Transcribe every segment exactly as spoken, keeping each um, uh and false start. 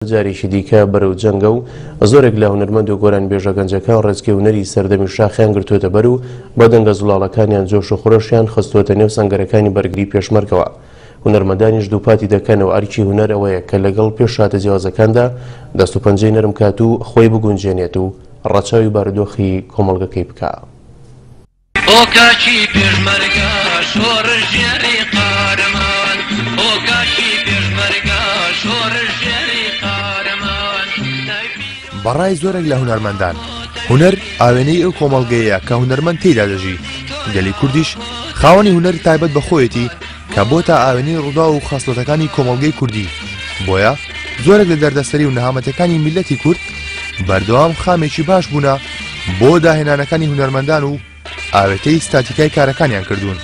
جارێکی دیکە بەرەو جەنگە و زۆرێک لە هونەرمەند و گۆران بێژە گەنجەکان ڕێزگە هونەری سەردەمی شاخیان گرتوۆتە بەر و بە دەنگە زوڵاڵەکانیان جۆش و خۆرۆشیان خستوۆتە نێو سەنگەرەکانی بەرگری پێشمەرگەوە. هونەرمەندانیش دووپاتی دەکەنەوە ئەرکی هونەر ئەوەیە کە لەگەڵ پێشهاتە جیاوازەکاندا دەست و پەنجەی نەرم کات و خۆی بگونجێنێت و ڕەچاوی بارودۆخی کۆمەڵگەکەی بکە. ئۆکاشی پێشمەرگە شۆڕش ژێری قارەمان، ئۆکاشی پێشمەرگە شۆڕش ژێری قارەمان. بەڕای زۆرێک لە هونەرمەندان هونەر ئاوێنەی ئەو کۆمەڵگەیە کە هونەرمەند تێدا دەژی. گەلی کوردیش خاوەنی هونەر تایبەت بەخۆیەتی کە بۆتە ئاوێنەی ڕوودا و خاستۆتەکانی کۆمەڵگەی کوردی. بۆیە زۆرێک لە دەردەسەری و نەهامەتەکانی میلەتی کورد بەردەوام خامێکی باش بوونە بۆ داهێنانەکانی هونەرمەندان و ئاوێتەی ستاتیکای کارەکانیان کردوون.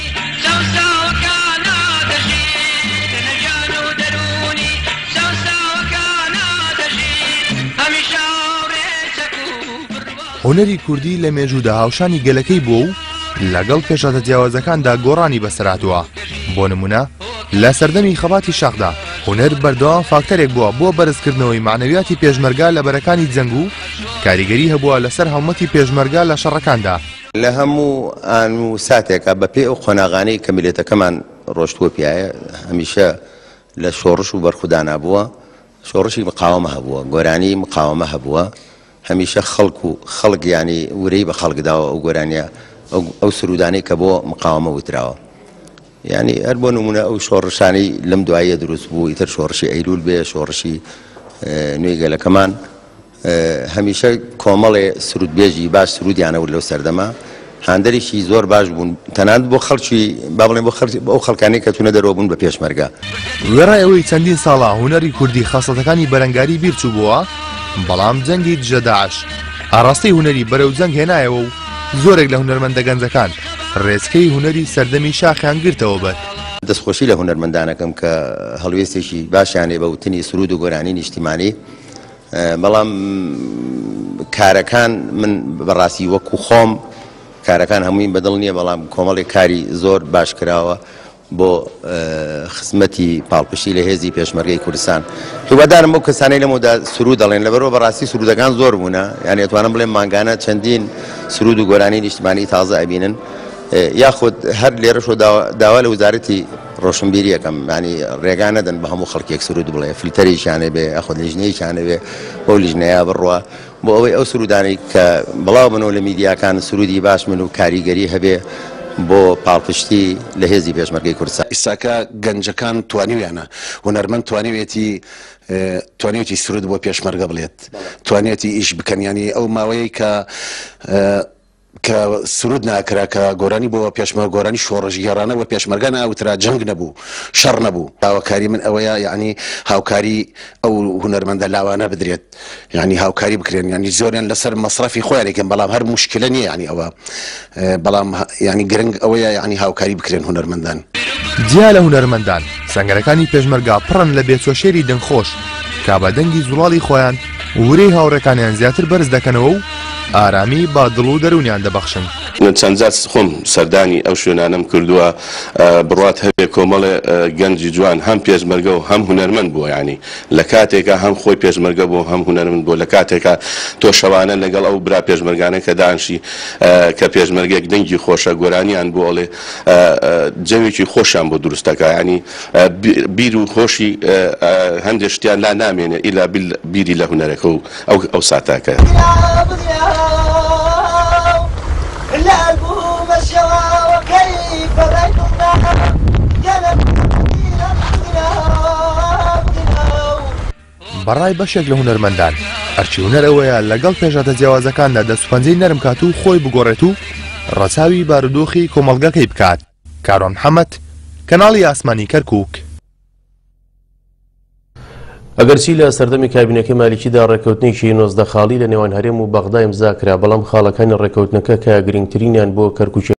هونەری کوردی لە مێژوودا هاوشانی گەلەکەی بووە و لەگەڵ پێشهاتە جیاوازەکاندا گۆڕانی بەسەرهاتووە. بۆ نمونە لە سەردەمی خەباتی شاخدا هونەر بەردەوام فاکتەرێک بووە بۆ بەرزکردنەوەی معنەویاتی پێشمەرگا لە بەرەکانی جەنگ و کاریگەری هەبووە لەسەر هەڵمەتی پێشمەرگا لە شەڕەکاندا. لە هەموو ئان و ساتێکە بەپێ ئەو خۆناغانەی کە میلەتەکەمان ڕۆشتووە پیایە هەمیشە لە شۆڕش و بەرخودانا بووە. شۆڕشی مقاومە هەبووە، گۆرانی مقاومە هەبووە. هەمیشە خەڵک و خەڵک ینی ورەی بە خەڵکداوە ئەو گۆرانیە ئەو سرودانەی کە بۆ مقاومە وتراوە. ینی هەر بۆ نمونە ئەو شۆڕشانی لەم دوایە دروست بوو، ئیتر شۆڕشی ئەیلول بێ، شۆڕشی نوێی گەلەکەمان هەمیشە کۆمەڵێ سرودبێژی باش سرودیانەوە لەو سەردەما هاندەریشی زۆر باش بوون تەنانەت بۆ خەڵکی با بڵێن بۆ ئەو خەڵکانەی کە چوونە دەرەوە بوون بە پێشمەرگە. وێڕای ئەوەی چەندین ساڵە هونەری کوردی خاستەکانی بەرەنگاری بیرچوو بووە، بەڵام جەنگی دژە داعش ئاڕاستەی هونەری بەرەو جەنگ هێنایەوە و زۆرێک لە هونەرمەندە گەنجەکان ڕێزکەی هونەری سەردەمی شاخیان گرتەوە بەر. دەستخۆشی لە هونەرمەندانەکەم کە هەڵوێستێکی باشیانێ بە وتنی سرود و گۆرانی نیشتیمانی، بەڵام کارەکان من بەڕاستی وەکو خۆم کارەکان هەمووی بەدڵ نییە، بەڵام کۆمەڵێک کاری زۆر باش کراوە بۆ خزمەتی پاڵپشتی لە هێزی پێشمەرگەی کوردستان. هیوادارم ئەو کەسانەی لەمەدا سرود دەڵێن لەبەرەوە بەڕاستی سرودەکان زۆر بوونە، یعنی ئەتوانم بڵێم مانگانە چەندین سرود و گۆرانی نیشتیمانی تازە ئەبینن. یاخود هەر لێرەشۆ داوا لە وزارەتی ڕۆشنبیری یەکەم ینی ڕێگا نەدەن بە هەموو خەڵکێک سرود بڵێ، فیلتەرێکیانە بێ، ئەخۆ لیژنەیەکیانە بێ، بۆ لیژنەیە بڕوە بۆ ئەوەی ئەو سرودانی کە بڵاو بنەوە لە میدیاکان سرودی باش من و کاریگەری هەبێ بۆ پاڵپشتی لە هێزی پێشمەرگەی کوردستان. ئێستاکە گەنجەکان توانیویانە، هونەرمەند توانیوێتی توانێتی سرود بۆ پێشمەرگە بڵێت، توانێتی ئیش بکەنیانی ئەو ماوەیە کە کە سرود ناکرا کە گۆرانی بۆ پێشمەرگە گۆرانی شۆڕژ گێڕانە بۆ پێشمەرگە ناوترا جەنگ نەبوو، شەڕ نەبوو. هاوکاری من ئەوەیە یعنی هاوکاری ئەو هونەرمەندە لاوانە بدرێت، یعنی هاوکاری بکرێن، ینی زۆریان لەسەر مەصرفی خۆیانێکن، بەڵام هەر موشکلە نییە ینی ئەوە، بەڵام ینی گرنگ ئەوەیە ینی هاوکاری بکرێن هونەرمەندان. جیا لە هونەرمەندان سەنگەرەکانی پێشمەرگا پڕن لە بێچۆشێری دەنگخۆش کا بە دەنگی زوڵاڵی خۆیان ورەی هاوڕێکانیان زیاتر بەرز دەکەنەوە و ئارامی با دڵ و دەرونیان دەبەخشن. چەند جات خۆم سەردانی ئەو شوێنانم کردووە بڕات هەبێ کۆمەڵێ گەنجی جوان هەم پێشمەرگە و هەم هونەرمەند بووە، ینی لە کاتێکە هەم خۆی پێشمەرگە بوو هەم هونەرمەند بوو، لە کاتێکە تۆ شەوانە لەگەڵ ئەو برا پێشمەرگانە کە دانشی کە پێشمەرگێک دەنگی خۆشە گۆرانیان بۆ ئەڵێ جەوێکی خۆشیان بۆ دروستەکە، ینی بیر و خۆشی هەندێک شتیان لا نامێنێ ئیلا بیری لە هونەرەکە و ئەو ساتاکە. بەڕای بەشێک لە هونەرمەندان ئەرچی هونەر ئەوەیە لەگەڵ پێشهاتە جیاوازەکاندا دەستوپەنجەی نەرم کات و خۆی بگۆڕێت و ڕەچاوی بارودۆخی کۆمەڵگەکەی بکات. کارۆن محەممەد، کەناڵی ئاسمانی کەرکووک. ئەگەرچی لە سەردەمی کابینەکەی مالیکیدا ڕێکەوتنێکی نۆزدە خاڵی لە نێوان هەرێم و بەغدا ئیمزا کرا، بەڵام خاڵەکانی ڕێکەوتنەکە کە گرنگترینیان بۆ کەرکووک